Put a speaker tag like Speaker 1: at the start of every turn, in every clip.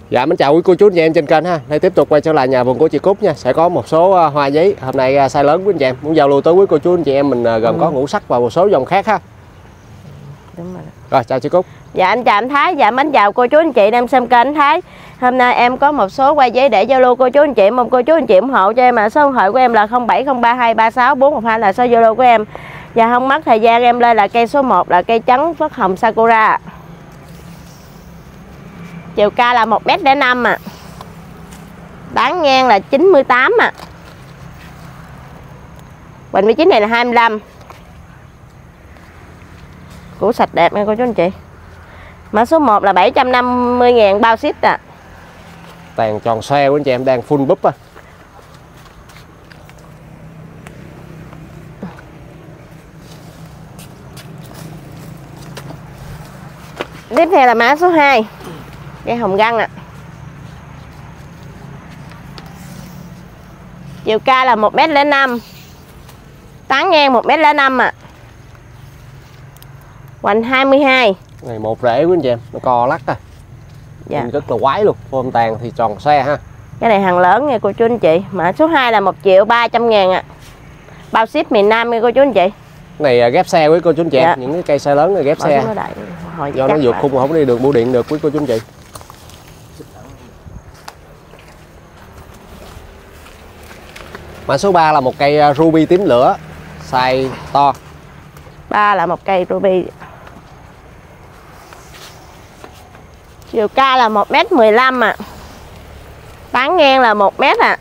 Speaker 1: Dạ mến chào quý cô chú anh chị em trên kênh ha. Đây tiếp tục quay trở lại nhà vườn của chị Cúc nha. Sẽ có một số hoa giấy hôm nay size lớn quý anh chị em. Muốn giao lưu tới quý cô chú anh chị em mình gồm có ngũ sắc và một số dòng khác ha.
Speaker 2: Đúng rồi.
Speaker 1: Rồi chào chị Cúc.
Speaker 2: Dạ anh chào anh Thái. Dạ mến chào cô chú anh chị đang xem kênh anh Thái. Hôm nay em có một số hoa giấy để giao lưu cô chú anh chị. Mong cô chú anh chị ủng hộ cho em. Số điện thoại của em là 0703236412 là số Zalo của em. Và không mất thời gian em lên là cây số 1 là cây trắng phất hồng Sakura. Chiều cao là 1m05 à. Tán ngang là 98 à. Hoành vị trí này là 25. Củ sạch đẹp nha cô chú anh chị. Mã số 1 là 750.000 bao ship à.
Speaker 1: Tàn tròn xoe của anh chị em đang full búp á.
Speaker 2: Tiếp theo là mã số 2. Cây hồng găng ạ. Chiều cao là 1m05. Tán ngang 1m05 ạ. Hoành 22.
Speaker 1: Này một rễ của anh chị em, nó co lắc à.
Speaker 2: Dạ.
Speaker 1: Rất là quái luôn. Form tàn thì tròn xoe ha.
Speaker 2: Cái này hàng lớn nha cô chú anh chị. Mã số 2 là 1.300.000 ạ. Bao ship miền Nam nha cô chú anh chị.
Speaker 1: Này ghép xe quý cô chú anh chị em.
Speaker 2: Dạ.
Speaker 1: Những cái cây size lớn này ghép
Speaker 2: Bỏ
Speaker 1: xe. Do nó vượt khung không đi được bưu điện được quý cô chú anh chị. Mã số 3 là một cây ruby tím lửa, size to.
Speaker 2: 3 là một cây ruby. Chiều cao là 1m15 ạ. Tán ngang là 1m ạ.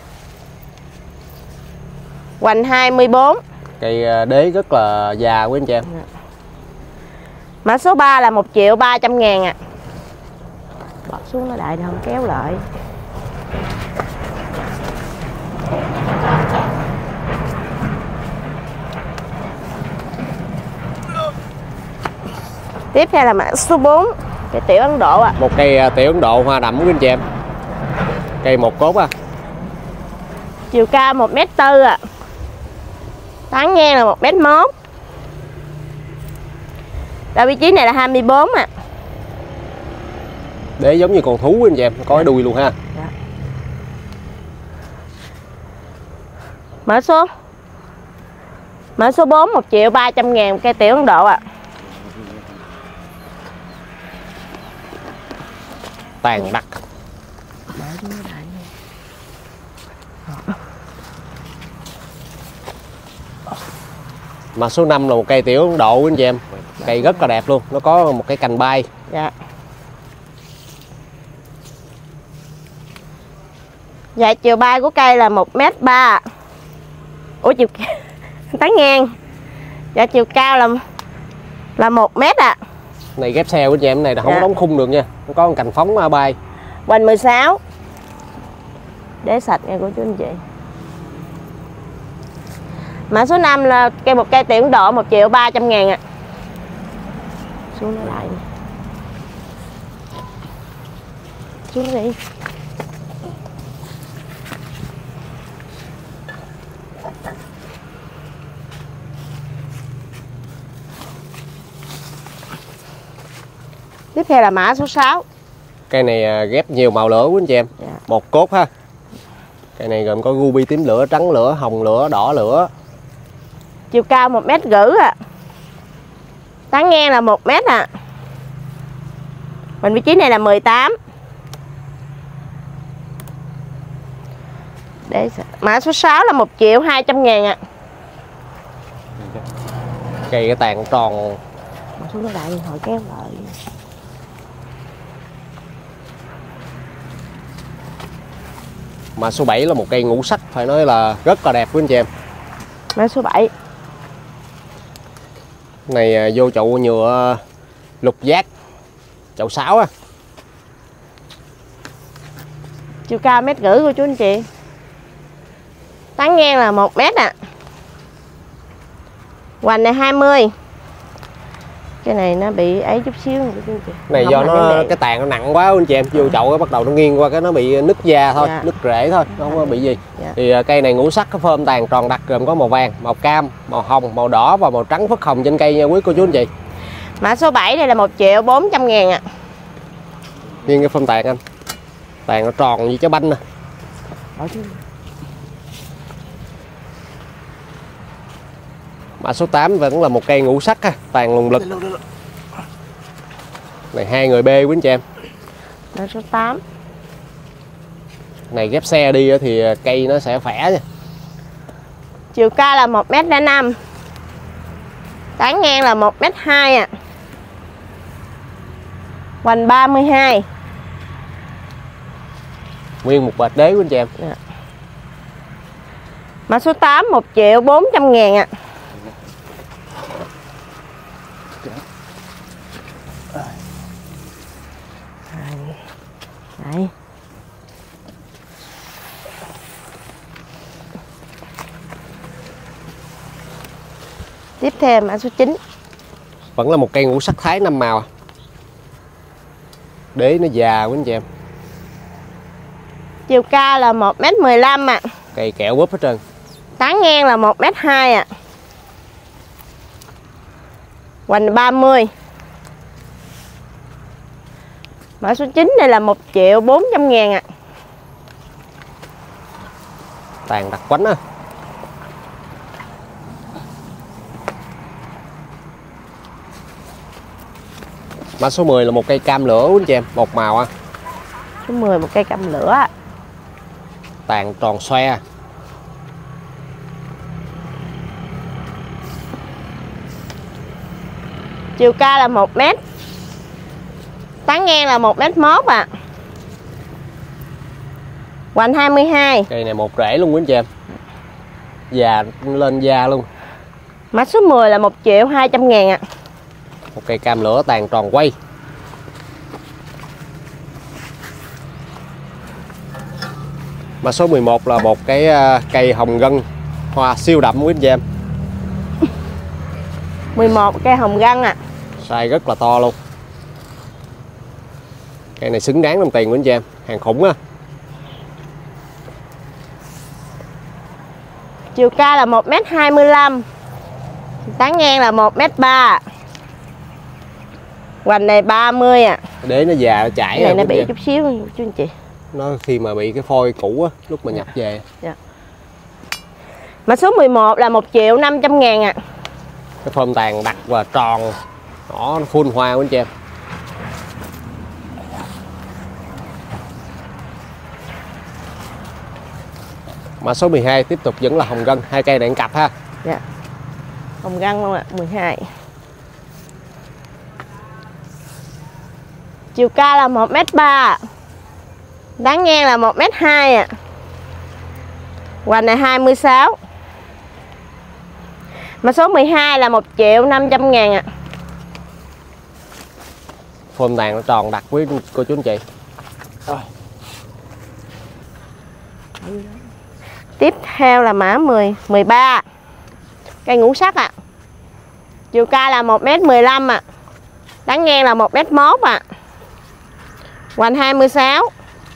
Speaker 2: Hoành 24.
Speaker 1: Cây đế rất là già quý anh chị em.
Speaker 2: Mã số 3 là 1.300.000 ạ. Bỏ xuống nó đại không kéo lại. Tiếp theo là mã số 4, cây tiểu Ấn Độ ạ.
Speaker 1: Một cây tiểu Ấn Độ hoa đậm của anh chị em. Cây một cốt à.
Speaker 2: Chiều cao 1m4 ạ. Tán ngang là 1m1. Và vị trí này là 24 ạ.
Speaker 1: Đế giống như con thú của anh chị em, có cái đuôi luôn ha.
Speaker 2: Dạ. Mã số 4 1.300.000 cây tiểu Ấn Độ ạ.
Speaker 1: Tàn đặc. Mã số 5 là một cây tiểu Ấn Độ của anh chị em. Cây rất là đẹp luôn, nó có một cái cành bay.
Speaker 2: Dạ. Dạ chiều bay của cây là 1m3. Ủa chiều tán ngang. Dạ chiều cao là 1m ạ.
Speaker 1: Này ghép xe của anh chị em, này là không
Speaker 2: dạ.
Speaker 1: đóng khung được nha. Nó có một cành phóng bay.
Speaker 2: Hoành 16. Đế sạch nha cô chú anh chị. Mã số 5 là một cây tiểu Ấn Độ 1.300.000 ạ. Xuống nó lại. Xuống đi. Tiếp theo là mã số 6.
Speaker 1: Cây này ghép nhiều màu lửa của anh chị em.
Speaker 2: Dạ.
Speaker 1: Một cốt ha. Cây này gồm có ruby tím lửa, trắng lửa, hồng lửa, đỏ lửa.
Speaker 2: Chiều cao 1m rưỡi ạ. Tán ngang là 1m ạ. Mình vị trí này là 18. Để mã số 6 là 1.200.000 ạ.
Speaker 1: Cây cái tàn tròn.
Speaker 2: Xuống nó lại hồi kéo lại.
Speaker 1: Mã số 7 là một cây ngũ sắc, phải nói là rất là đẹp của anh chị em.
Speaker 2: Mã số 7.
Speaker 1: Này vô chậu nhựa lục giác, chậu 6 á.
Speaker 2: Chiều cao 1,5 m của chú anh chị. Tán ngang là 1m ạ. Hoành này 20. Cái này nó bị ấy chút xíu của chú anh chị.
Speaker 1: Này
Speaker 2: không
Speaker 1: do nó cái tàn nó nặng quá anh chị em, vô chậu cái bắt đầu nó nghiêng qua cái nó bị nứt da thôi,
Speaker 2: dạ.
Speaker 1: nứt rễ thôi, nó không có bị gì.
Speaker 2: Dạ.
Speaker 1: Thì cây này ngũ sắc, cái phơm tàn tròn đặc gồm có màu vàng, màu cam, màu hồng, màu đỏ và màu trắng phất hồng trên cây nha quý cô chú anh chị.
Speaker 2: Mã số 7 đây là 1.400.000 ạ.
Speaker 1: Nghiêng cái phơm tàn anh. Tàn nó tròn như trái banh nè. Mã số 8 vẫn là một cây ngũ sắc ha, tàn lùng lực. Này 2 người B quý anh chị em.
Speaker 2: Mã số 8.
Speaker 1: Này ghép xe đi thì cây nó sẽ khỏe nha.
Speaker 2: Chiều cao là 1m05. Tán ngang là 1m2 ạ. Hoành 32.
Speaker 1: Nguyên một bệt đế quý anh chị em.
Speaker 2: Dạ. Mã số 8 1.400.000 ạ. Đây. Tiếp theo mã số 9.
Speaker 1: Vẫn là một cây ngũ sắc thái 5 màu. Đế nó già quý anh chị em.
Speaker 2: Chiều cao là 1m15 ạ.
Speaker 1: Cây kẹo búp hết trơn.
Speaker 2: Tán ngang là 1m2 ạ. Hoành 30. Mã số 9 này là 1.400.000 ạ.
Speaker 1: Tàn đặc quánh á. Mã số 10 là một cây cam lửa quý anh chị em, một màu á.
Speaker 2: Số 10 một cây cam lửa ạ.
Speaker 1: Tàn tròn xoe.
Speaker 2: Chiều cao là 1m. Tán ngang là 1m1 ạ. Hoành 22.
Speaker 1: Cây này một rễ luôn quý anh chị em. Già lên da luôn.
Speaker 2: Mã số 10 là 1.200.000 ạ.
Speaker 1: Một cây cam lửa tàn tròn quay. Mã số 11 là một cái cây hồng gân hoa siêu đậm quý anh chị em.
Speaker 2: 11 cây hồng gân ạ.
Speaker 1: Size rất là to luôn. Cây này xứng đáng đồng tiền quý anh chị em, hàng khủng á.
Speaker 2: Chiều cao là 1m25. Tán ngang là 1m3. Hoành này 30 ạ.
Speaker 1: Đế nó già nó chảy
Speaker 2: Cái này nó
Speaker 1: rồi,
Speaker 2: bị chút xíu chú anh chị.
Speaker 1: nó khi mà bị cái phôi cũ á, lúc mà nhập về.
Speaker 2: Dạ. Mã số 11 là 1.500.000 ạ.
Speaker 1: Cái phơm tàn đặc và tròn, nó full hoa quý anh chị em. Mã số 12 tiếp tục vẫn là hồng gân, 2 cây đạn cặp ha.
Speaker 2: Dạ. Hồng gân luôn ạ, 12. Chiều cao là 1m3. Tán ngang là 1m2 ạ. Hoành này 26. Mã số 12 là 1.500.000 ạ.
Speaker 1: Phơm tàn nó tròn đặc với cô chú anh chị.
Speaker 2: Tiếp theo là mã 13. Cây ngũ sắc ạ. Chiều cao là 1m15 ạ. Tán ngang là 1m1 ạ. Hoành 26.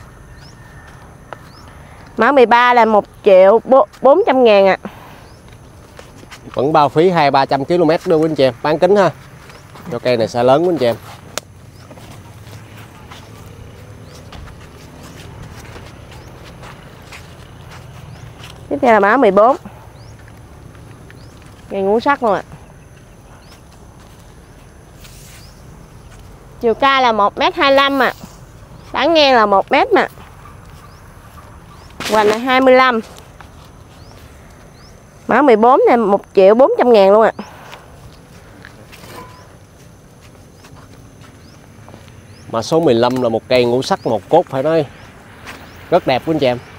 Speaker 2: Mã 13 là 1.400.000 ạ.
Speaker 1: Vẫn bao phí 200-300 km đâu quý anh chị em, bán kính ha. Cho cây này size lớn quý anh chị em.
Speaker 2: Tiếp theo là mã 14. Cây ngũ sắc luôn ạ. Chiều cao là 1m25 ạ. Tán ngang là 1m mà. Hoành là 25. Mã 14 này 1.400.000 luôn ạ.
Speaker 1: Mã số 15 là một cây ngũ sắc một cốt phải nói rất đẹp quý anh chị em.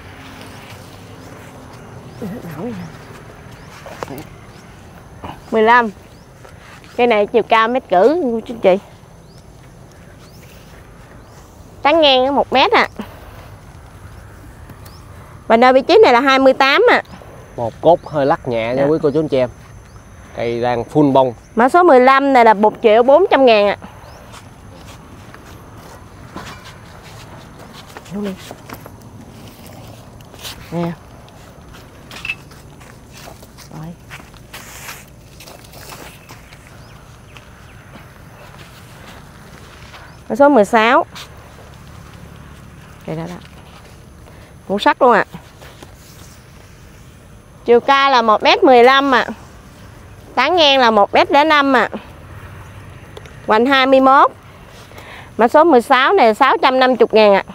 Speaker 2: Mười 15. Cây này chiều cao mét rưỡi chú chị. Tán ngang 1m ạ. Và nơi vị trí này là 28 ạ.
Speaker 1: Một cốt hơi lắc nhẹ nha quý cô chú anh chị em. Cây đang full bông.
Speaker 2: Mã số 15 này là 1.400.000 ạ. Nè. Rồi. Mã số 16. Đây đó. Ngũ sắc luôn ạ. Chiều cao là 1m15 ạ. Tán ngang là 1m05 ạ. Hoành 21. Mã số 16 này là 650.000 ạ.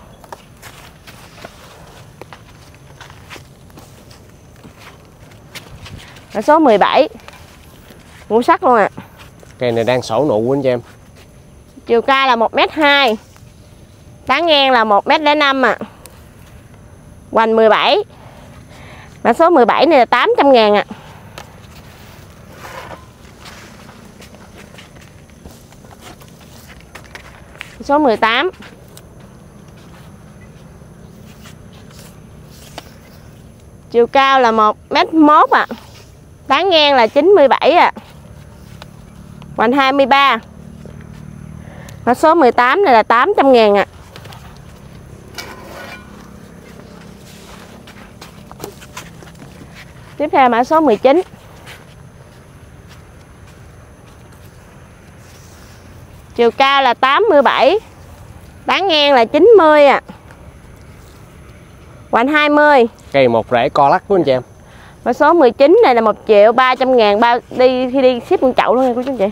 Speaker 2: Mã số 17. Ngũ sắc luôn ạ.
Speaker 1: Cây này đang sổ nụ anh chị em.
Speaker 2: Chiều cao là 1m2. Tán ngang là 1m05 ạ. Hoành 17. Mã số 17 này là 800.000 ạ. Số 18. Chiều cao là 1m1 ạ. Tán ngang là 97 ạ. Hoành 23. Mã số 18 này là 800.000 ạ. Tiếp theo mã số 19. Chiều cao là 87. Tán ngang là 90 ạ. Hoành 20.
Speaker 1: Cây một rễ co lắc của anh chị em.
Speaker 2: Mã số 19 này là 1.300.000 đi khi đi ship con chậu luôn nha cô chú anh chị.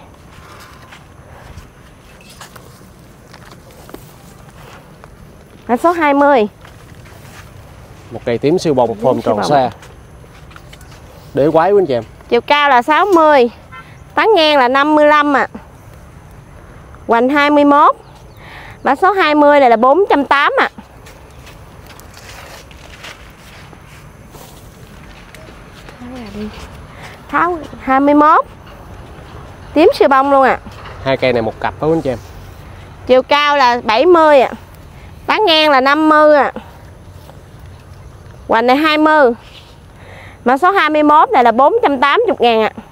Speaker 2: Mã số 20.
Speaker 1: Một cây tím siêu bông form tròn xe. Để quái của anh chị em.
Speaker 2: Chiều cao là 60. Tán ngang là 55 ạ. Hoành 21. Mã số 20 này là 480 ạ. Tháo 21. Tím siêu bông luôn ạ.
Speaker 1: Hai cây này một cặp đó anh chị em.
Speaker 2: Chiều cao là 70 ạ. Tán ngang là 50 ạ. Hoành này 20. Mã số 21 này là 480.000 ạ.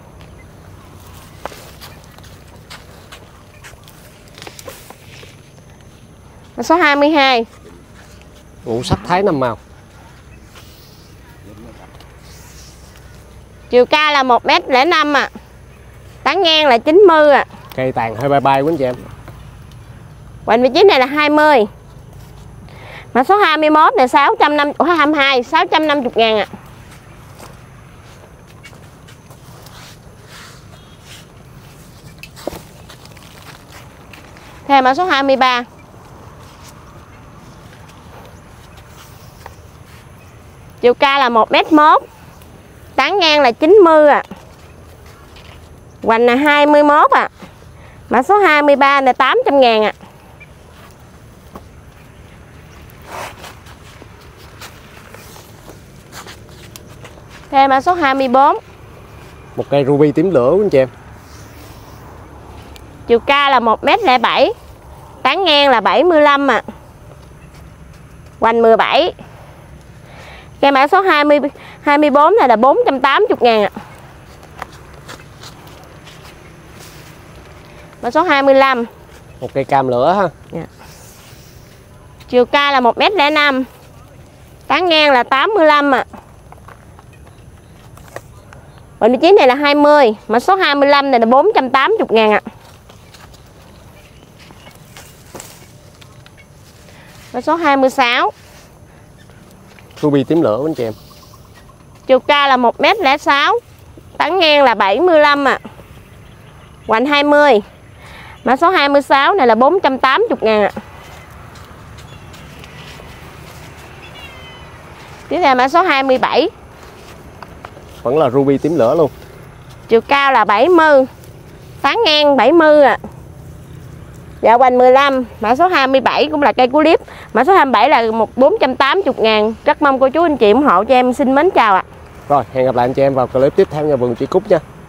Speaker 2: Mã số 22.
Speaker 1: Ngũ sắc Thái 5 màu.
Speaker 2: Chiều cao là 1m05 ạ. Tán ngang là 90 ạ.
Speaker 1: Cây tàn hơi bay bay của anh chị em.
Speaker 2: Hoành vị trí này là 20. Mã số 21 này 22 650.000 ạ. Theo mã số 23. Chiều cao là 1m1. Tán ngang là 90 ạ. Hoành là 21 ạ. Mã số 23 là 800.000 ạ. Theo mã số 24.
Speaker 1: Một cây ruby tím lửa của anh chị em.
Speaker 2: Chiều cao là 1m07. Tán ngang là 75 ạ. Hoành 17. Cây mã số 24 này là 480.000 ạ. Mã số 25.
Speaker 1: Một cây cam lửa ha.
Speaker 2: Yeah. Chiều cao là 1m05. Tán ngang là 85 ạ. Vị trí này là 20. Mã số 25 này là 480.000 ạ. Mã số 26.
Speaker 1: Ruby tím lửa của anh chị em.
Speaker 2: Chiều cao là 1m06. Tán ngang là 75 ạ. Hoành 20. Mã số 26 này là 480.000 ạ. Tiếp theo mã số 27.
Speaker 1: Vẫn là ruby tím lửa luôn.
Speaker 2: Chiều cao là 70. Tán ngang 70 ạ. Dạ hoành 15. Mã số 27 cũng là cây cú liếp. Mã số 27 là 480.000. Rất mong cô chú anh chị ủng hộ cho em. Xin mến chào ạ.
Speaker 1: Rồi hẹn gặp lại anh chị em vào clip tiếp theo nhà vườn chị Cúc nha.